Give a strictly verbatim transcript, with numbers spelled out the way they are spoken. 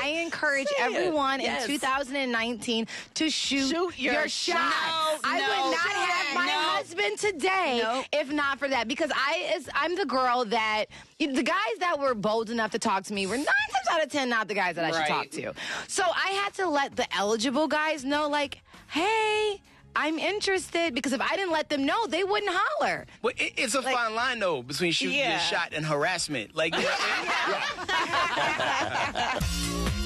I encourage Say everyone yes. in two thousand nineteen to shoot, Shoot your, your shot. shot. I No, would not no, have my no. husband today No. if not for that. Because I, is, I'm the girl that, the guys that were bold enough to talk to me were nine times out of ten not the guys that I should Right. talk to. So I had to let the eligible guys know, like, hey, I'm interested, because if I didn't let them know, they wouldn't holler. Well, it, it's a fine line, though, between shooting Yeah. your shot and harassment. Like,